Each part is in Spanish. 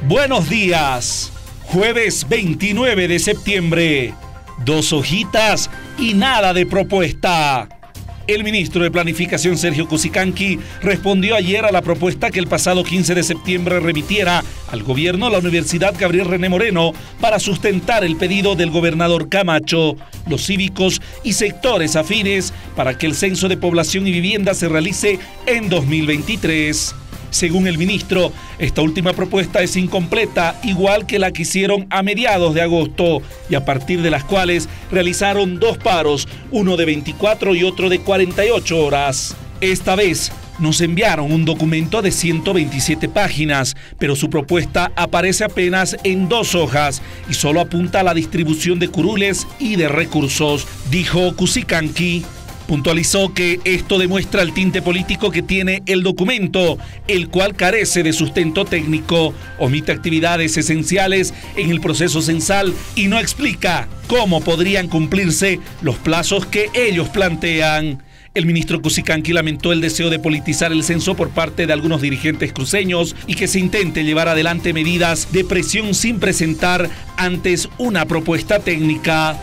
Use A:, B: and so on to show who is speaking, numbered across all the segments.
A: Buenos días, jueves 29 de septiembre, 2 hojitas y nada de propuesta. El ministro de Planificación, Sergio Cusicanqui, respondió ayer a la propuesta que el pasado 15 de septiembre remitiera al gobierno la Universidad Gabriel René Moreno para sustentar el pedido del gobernador Camacho, los cívicos y sectores afines para que el censo de población y vivienda se realice en 2023. Según el ministro, esta última propuesta es incompleta, igual que la que hicieron a mediados de agosto, y a partir de las cuales realizaron 2 paros, uno de 24 y otro de 48 horas. Esta vez nos enviaron un documento de 127 páginas, pero su propuesta aparece apenas en 2 hojas y solo apunta a la distribución de curules y de recursos, dijo Cusicanqui. Puntualizó que esto demuestra el tinte político que tiene el documento, el cual carece de sustento técnico, omite actividades esenciales en el proceso censal y no explica cómo podrían cumplirse los plazos que ellos plantean. El ministro Cusicanqui lamentó el deseo de politizar el censo por parte de algunos dirigentes cruceños y que se intente llevar adelante medidas de presión sin presentar antes una propuesta técnica.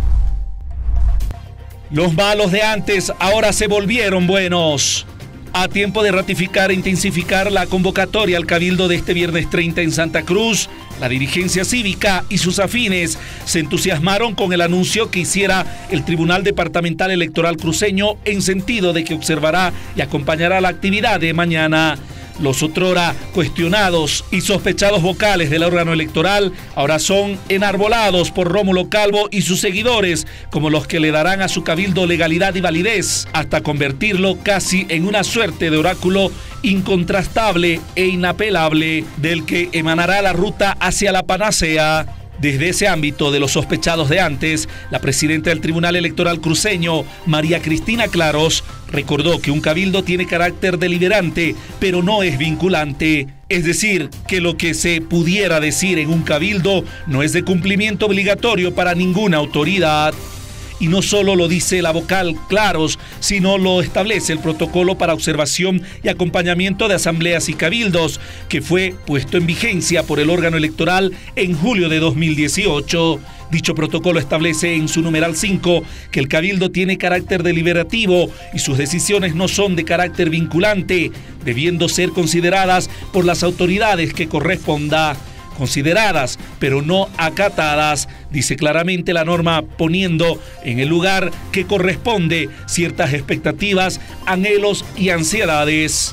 A: Los malos de antes ahora se volvieron buenos. A tiempo de ratificar e intensificar la convocatoria al Cabildo de este viernes 30 en Santa Cruz, la dirigencia cívica y sus afines se entusiasmaron con el anuncio que hiciera el Tribunal Departamental Electoral Cruceño en sentido de que observará y acompañará la actividad de mañana. Los otrora cuestionados y sospechados vocales del órgano electoral ahora son enarbolados por Rómulo Calvo y sus seguidores como los que le darán a su cabildo legalidad y validez, hasta convertirlo casi en una suerte de oráculo incontrastable e inapelable del que emanará la ruta hacia la panacea. Desde ese ámbito de los sospechados de antes, la presidenta del Tribunal Electoral Cruceño, María Cristina Claros, recordó que un cabildo tiene carácter deliberante, pero no es vinculante. Es decir, que lo que se pudiera decir en un cabildo no es de cumplimiento obligatorio para ninguna autoridad. Y no solo lo dice la vocal Claros, sino lo establece el protocolo para observación y acompañamiento de asambleas y cabildos, que fue puesto en vigencia por el órgano electoral en julio de 2018. Dicho protocolo establece en su numeral 5 que el cabildo tiene carácter deliberativo y sus decisiones no son de carácter vinculante, debiendo ser consideradas por las autoridades que corresponda. Consideradas, pero no acatadas, dice claramente la norma, poniendo en el lugar que corresponde ciertas expectativas, anhelos y ansiedades.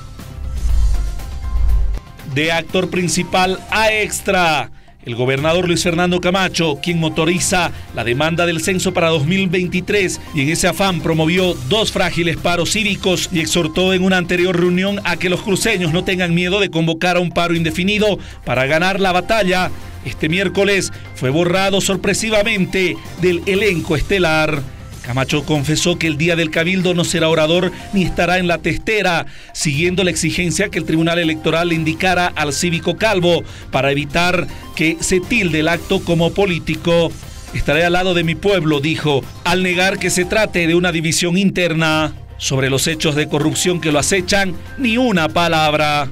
A: De actor principal a extra, el gobernador Luis Fernando Camacho, quien motoriza la demanda del censo para 2023 y en ese afán promovió 2 frágiles paros cívicos y exhortó en una anterior reunión a que los cruceños no tengan miedo de convocar a un paro indefinido para ganar la batalla. Este miércoles fue borrado sorpresivamente del elenco estelar. Camacho confesó que el día del cabildo no será orador ni estará en la testera, siguiendo la exigencia que el Tribunal Electoral le indicara al cívico Calvo para evitar que se tilde el acto como político. Estaré al lado de mi pueblo, dijo, al negar que se trate de una división interna. Sobre los hechos de corrupción que lo acechan, ni una palabra.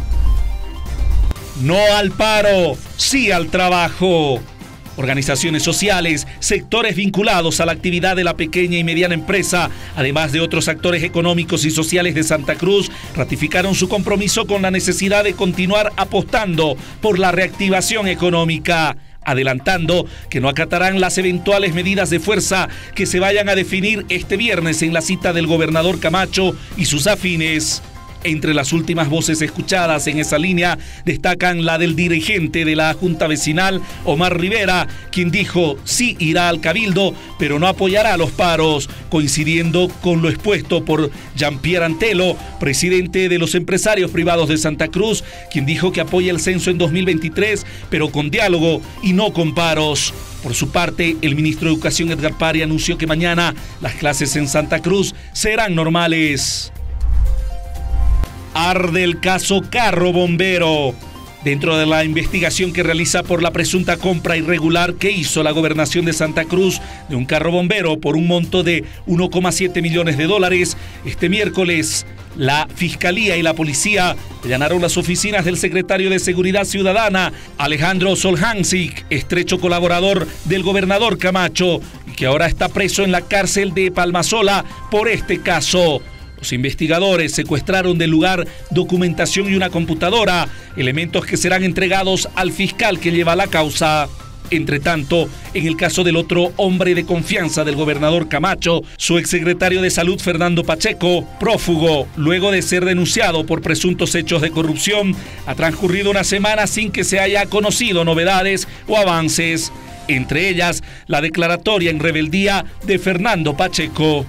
A: No al paro, sí al trabajo. Organizaciones sociales, sectores vinculados a la actividad de la pequeña y mediana empresa, además de otros actores económicos y sociales de Santa Cruz, ratificaron su compromiso con la necesidad de continuar apostando por la reactivación económica, adelantando que no acatarán las eventuales medidas de fuerza que se vayan a definir este viernes en la cita del gobernador Camacho y sus afines. Entre las últimas voces escuchadas en esa línea destacan la del dirigente de la Junta Vecinal, Omar Rivera, quien dijo sí irá al cabildo, pero no apoyará los paros, coincidiendo con lo expuesto por Jean-Pierre Antelo, presidente de los empresarios privados de Santa Cruz, quien dijo que apoya el censo en 2023, pero con diálogo y no con paros. Por su parte, el ministro de Educación, Edgar Pari, anunció que mañana las clases en Santa Cruz serán normales. Arde el caso Carro Bombero. dentro de la investigación que realiza por la presunta compra irregular que hizo la gobernación de Santa Cruz de un carro bombero por un monto de 1,7 millones de dólares, este miércoles la Fiscalía y la Policía allanaron las oficinas del secretario de Seguridad Ciudadana, Alejandro Soljancic, estrecho colaborador del gobernador Camacho, y que ahora está preso en la cárcel de Palmasola por este caso. Los investigadores secuestraron del lugar documentación y una computadora, elementos que serán entregados al fiscal que lleva la causa. Entre tanto, en el caso del otro hombre de confianza del gobernador Camacho, su exsecretario de Salud Fernando Pacheco, prófugo luego de ser denunciado por presuntos hechos de corrupción, ha transcurrido una semana sin que se haya conocido novedades o avances, entre ellas la declaratoria en rebeldía de Fernando Pacheco.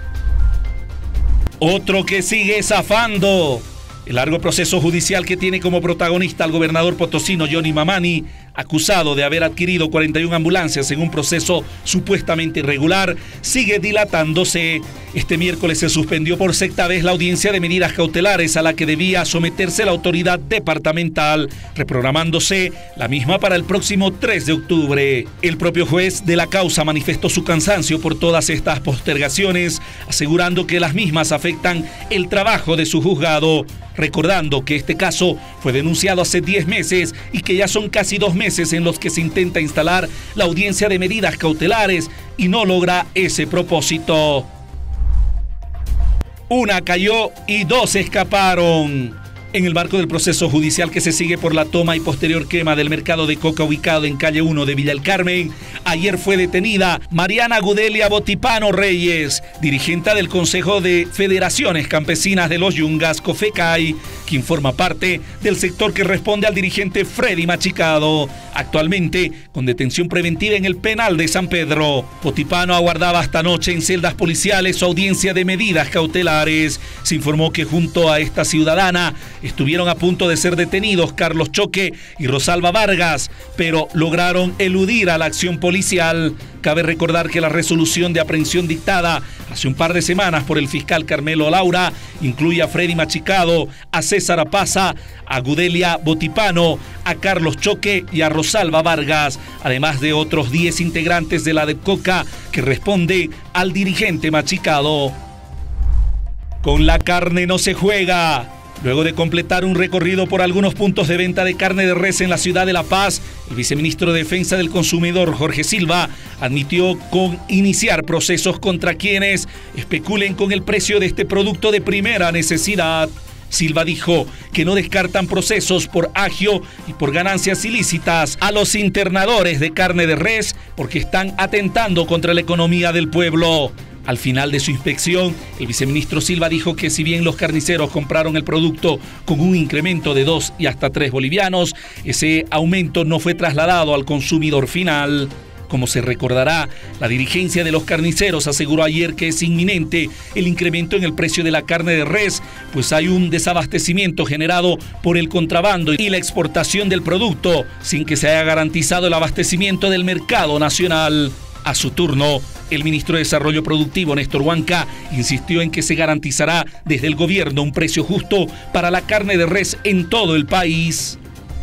A: Otro que sigue zafando. El largo proceso judicial que tiene como protagonista al gobernador potosino Johnny Mamani, acusado de haber adquirido 41 ambulancias en un proceso supuestamente irregular, sigue dilatándose. Este miércoles se suspendió por sexta vez la audiencia de medidas cautelares a la que debía someterse la autoridad departamental, reprogramándose la misma para el próximo 3 de octubre. El propio juez de la causa manifestó su cansancio por todas estas postergaciones, asegurando que las mismas afectan el trabajo de su juzgado, recordando que este caso fue denunciado hace 10 meses y que ya son casi 2 meses en los que se intenta instalar la audiencia de medidas cautelares y no logra ese propósito. Una cayó y 2 escaparon. En el marco del proceso judicial que se sigue por la toma y posterior quema del mercado de coca ubicado en calle 1 de Villa El Carmen, ayer fue detenida Mariana Gudelia Botipano Reyes, dirigente del Consejo de Federaciones Campesinas de los Yungas, COFECAI, quien forma parte del sector que responde al dirigente Freddy Machicado, actualmente con detención preventiva en el penal de San Pedro. Botipano aguardaba hasta anoche en celdas policiales su audiencia de medidas cautelares. Se informó que junto a esta ciudadana estuvieron a punto de ser detenidos Carlos Choque y Rosalba Vargas, pero lograron eludir a la acción policial. Cabe recordar que la resolución de aprehensión dictada hace un par de semanas por el fiscal Carmelo Laura incluye a Freddy Machicado, a César Apaza, a Gudelia Botipano, a Carlos Choque y a Rosalba Vargas, además de otros 10 integrantes de la DEPCOCA que responde al dirigente Machicado. Con la carne no se juega. Luego de completar un recorrido por algunos puntos de venta de carne de res en la ciudad de La Paz, el viceministro de Defensa del Consumidor, Jorge Silva, admitió con iniciar procesos contra quienes especulen con el precio de este producto de primera necesidad. Silva dijo que no descartan procesos por agio y por ganancias ilícitas a los internadores de carne de res porque están atentando contra la economía del pueblo. Al final de su inspección, el viceministro Silva dijo que si bien los carniceros compraron el producto con un incremento de 2 y hasta 3 bolivianos, ese aumento no fue trasladado al consumidor final. Como se recordará, la dirigencia de los carniceros aseguró ayer que es inminente el incremento en el precio de la carne de res, pues hay un desabastecimiento generado por el contrabando y la exportación del producto, sin que se haya garantizado el abastecimiento del mercado nacional. A su turno, el ministro de Desarrollo Productivo, Néstor Huanca, insistió en que se garantizará desde el gobierno un precio justo para la carne de res en todo el país.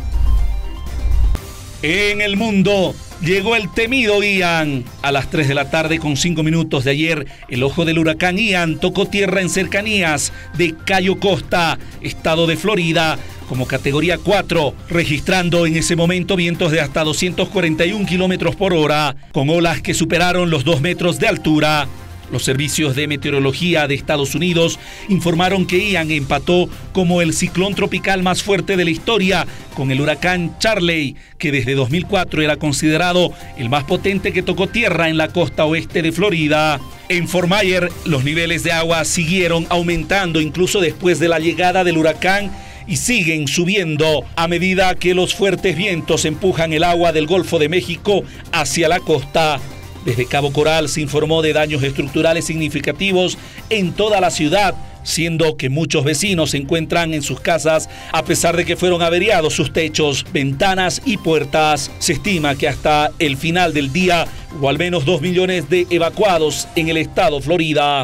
A: En el mundo, llegó el temido Ian. A las 3 de la tarde con 5 minutos de ayer, el ojo del huracán Ian tocó tierra en cercanías de Cayo Costa, estado de Florida, como categoría 4, registrando en ese momento vientos de hasta 241 kilómetros por hora, con olas que superaron los 2 metros de altura. Los servicios de meteorología de Estados Unidos informaron que Ian empató como el ciclón tropical más fuerte de la historia con el huracán Charley, que desde 2004 era considerado el más potente que tocó tierra en la costa oeste de Florida. En Fort Myers, los niveles de agua siguieron aumentando incluso después de la llegada del huracán y siguen subiendo a medida que los fuertes vientos empujan el agua del Golfo de México hacia la costa. Desde Cabo Coral se informó de daños estructurales significativos en toda la ciudad, siendo que muchos vecinos se encuentran en sus casas a pesar de que fueron averiados sus techos, ventanas y puertas. Se estima que hasta el final del día hubo al menos 2 millones de evacuados en el estado Florida.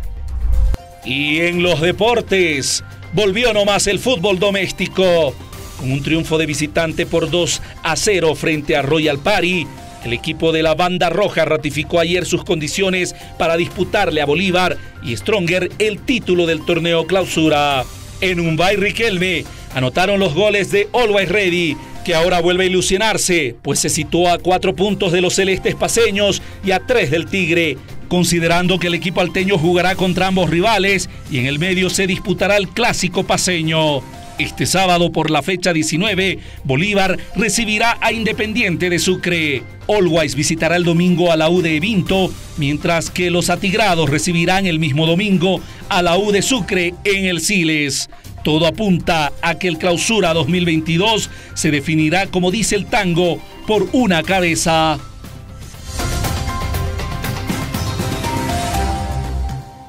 A: Y en los deportes, volvió nomás el fútbol doméstico. Con un triunfo de visitante por 2-0 frente a Royal Party, el equipo de la Banda Roja ratificó ayer sus condiciones para disputarle a Bolívar y Stronger el título del torneo Clausura. En Humbay Riquelme anotaron los goles de Always Ready, que ahora vuelve a ilusionarse, pues se situó a 4 puntos de los celestes paceños y a 3 del Tigre, considerando que el equipo alteño jugará contra ambos rivales y en el medio se disputará el clásico paceño. Este sábado por la fecha 19, Bolívar recibirá a Independiente de Sucre. Always visitará el domingo a la U de Vinto, mientras que los atigrados recibirán el mismo domingo a la U de Sucre en el Siles. Todo apunta a que el Clausura 2022 se definirá, como dice el tango, por una cabeza.